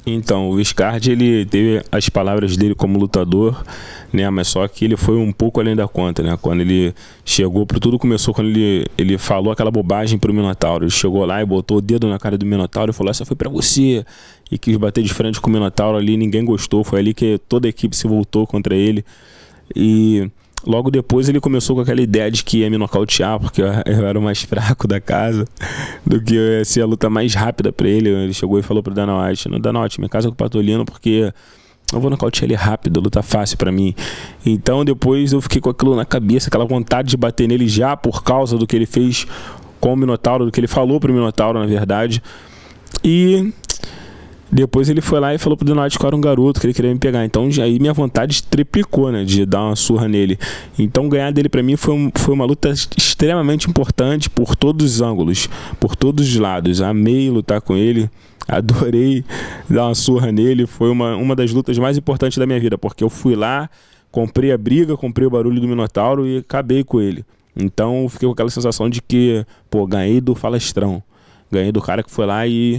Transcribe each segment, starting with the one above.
Então, o Scardi, ele teve as palavras dele como lutador, né? Mas só que ele foi um pouco além da conta, né? Quando ele chegou, tudo começou quando ele falou aquela bobagem pro Minotauro. Ele chegou lá e botou o dedo na cara do Minotauro e falou: essa foi pra você. E quis bater de frente com o Minotauro ali, ninguém gostou. Foi ali que toda a equipe se voltou contra ele. E logo depois ele começou com aquela ideia de que ia me nocautear, porque eu era o mais fraco da casa, do que ia ser a luta mais rápida pra ele. Ele chegou e falou pro Dana White: não, Dana White, me casa com o Patolino, porque eu vou nocautear ele rápido, a luta fácil pra mim. Então depois eu fiquei com aquilo na cabeça, aquela vontade de bater nele já por causa do que ele fez com o Minotauro, do que ele falou pro Minotauro, na verdade. E depois ele foi lá e falou pro Dana White que eu era um garoto, que ele queria me pegar. Então aí minha vontade triplicou, né, de dar uma surra nele. Então ganhar dele pra mim foi uma luta extremamente importante por todos os ângulos, por todos os lados. Amei lutar com ele, adorei dar uma surra nele. Foi uma das lutas mais importantes da minha vida, porque eu fui lá, comprei a briga, comprei o barulho do Minotauro e acabei com ele. Então fiquei com aquela sensação de que, pô, ganhei do falastrão. Ganhei do cara que foi lá e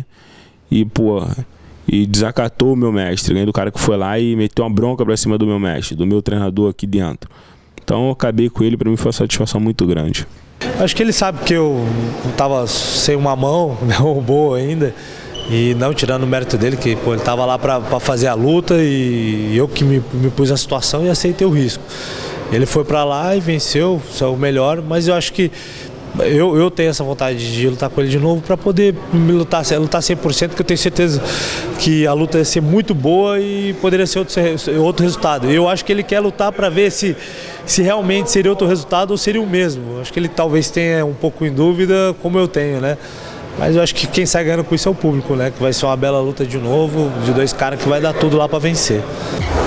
desacatou o meu mestre. Ganhei do cara que foi lá e meteu uma bronca pra cima do meu mestre, do meu treinador aqui dentro. Então eu acabei com ele, pra mim foi uma satisfação muito grande. Acho que ele sabe que eu tava sem uma mão, não boa ainda, e não tirando o mérito dele, que pô, ele tava lá pra fazer a luta e eu que me pus na situação e aceitei o risco. Ele foi pra lá e venceu, saiu o melhor, mas eu acho que eu tenho essa vontade de lutar com ele de novo para poder lutar 100%, porque eu tenho certeza que a luta ia ser muito boa e poderia ser outro resultado. Eu acho que ele quer lutar para ver se realmente seria outro resultado ou seria o mesmo. Acho que ele talvez tenha um pouco em dúvida, como eu tenho, né? Mas eu acho que quem sai ganhando com isso é o público, né? Que vai ser uma bela luta de novo, de dois caras que vai dar tudo lá para vencer.